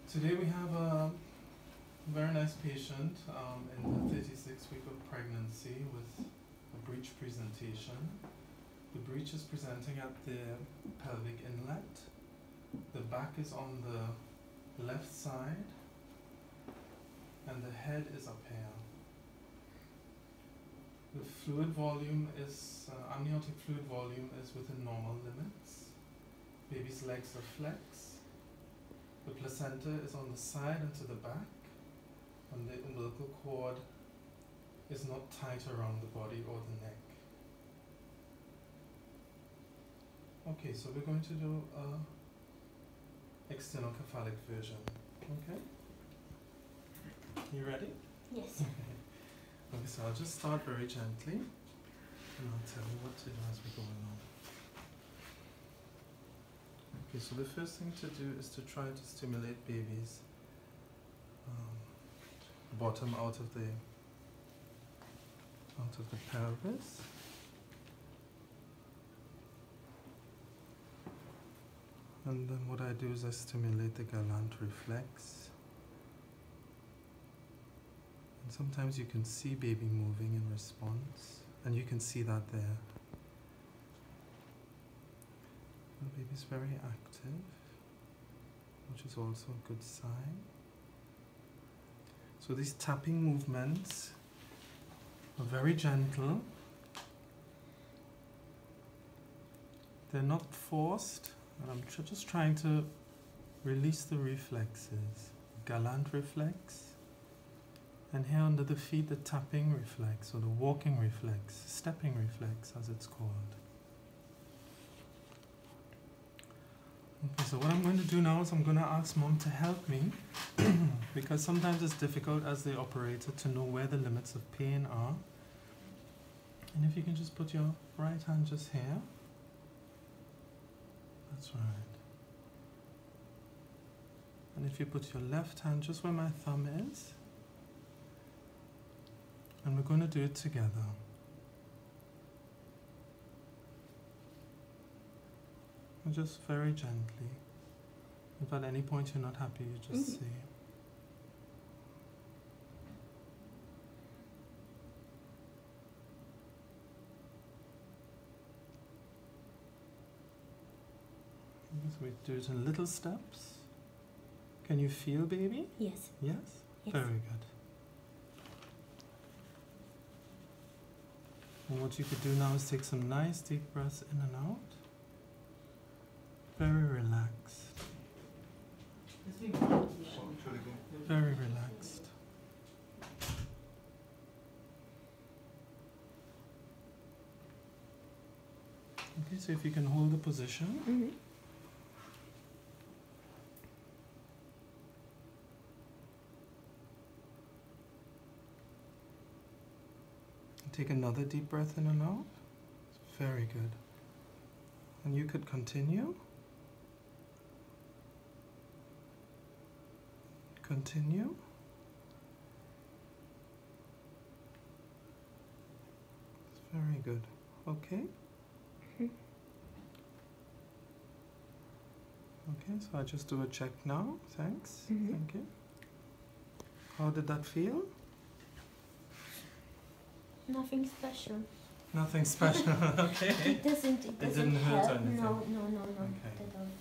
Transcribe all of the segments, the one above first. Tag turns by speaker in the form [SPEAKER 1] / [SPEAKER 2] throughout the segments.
[SPEAKER 1] Today we have a very nice patient in the 36th week of pregnancy with a breech presentation. The breech is presenting at the pelvic inlet. The back is on the left side and the head is up here. The fluid volume is, amniotic fluid volume is within normal limits. Baby's legs are flexed. The placenta is on the side and to the back, and the umbilical cord is not tight around the body or the neck. Okay, so we're going to do a external cephalic version. Okay? You ready?
[SPEAKER 2] Yes.
[SPEAKER 1] Okay, so I'll just start very gently, and I'll tell you what to do as we go along. Okay, so the first thing to do is to try to stimulate baby's bottom out of the pelvis. And then what I do is I stimulate the galant reflex. And sometimes you can see baby moving in response, and you can see that there. The baby's very active, which is also a good sign. So these tapping movements are very gentle. They're not forced, and I'm just trying to release the reflexes. Galant reflex, and here under the feet the tapping reflex, or the walking reflex, stepping reflex as it's called. Okay, so what I'm going to do now is I'm going to ask Mom to help me because sometimes it's difficult as the operator to know where the limits of pain are. And if you can just put your right hand just here. That's right. And if you put your left hand just where my thumb is. And we're going to do it together. And just very gently. If at any point you're not happy, you just say. So we do it in little steps. Can you feel, baby?
[SPEAKER 2] Yes.
[SPEAKER 1] Yes?
[SPEAKER 2] Yes.
[SPEAKER 1] Very good. And what you could do now is take some nice deep breaths in and out. Very relaxed. Very relaxed. Okay, so if you can hold the position. Take another deep breath in and out. Very good. And you could continue. Continue. Very good. Okay. Okay, so I just do a check now. Thanks. Thank you. How did that feel?
[SPEAKER 2] Nothing special.
[SPEAKER 1] Nothing special. Okay.
[SPEAKER 2] It doesn't
[SPEAKER 1] hurt
[SPEAKER 2] help.
[SPEAKER 1] anything.
[SPEAKER 2] No.
[SPEAKER 1] Okay.
[SPEAKER 2] At all.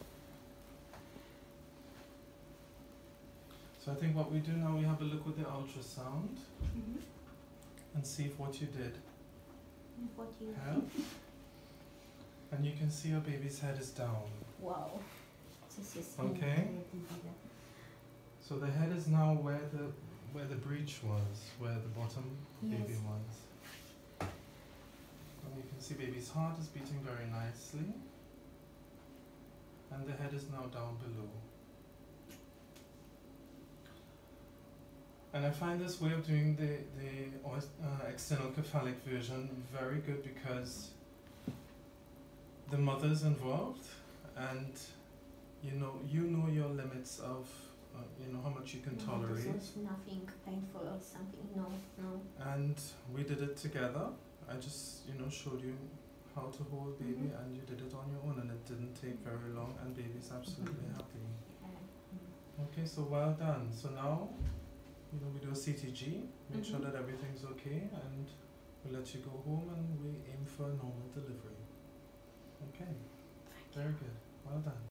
[SPEAKER 1] So I think what we do now, we have a look with the ultrasound and see if what you did
[SPEAKER 2] What you
[SPEAKER 1] helped. And you can see your baby's head is down.
[SPEAKER 2] Wow. This is
[SPEAKER 1] Okay. So the head is now where the breech was, where the bottom baby was. And you can see baby's heart is beating very nicely. And the head is now down below. And I find this way of doing the external cephalic version very good because the mother's involved and you know your limits of how much you can tolerate.
[SPEAKER 2] There's nothing painful or something. No.
[SPEAKER 1] And we did it together. I just showed you how to hold baby and you did it on your own and it didn't take very long and baby's absolutely happy. Okay. Okay, so well done. So now, we do a CTG, make sure
[SPEAKER 2] Mhm.
[SPEAKER 1] that everything's okay, and we'll let you go home and we aim for a normal delivery. Okay, very good. Well done.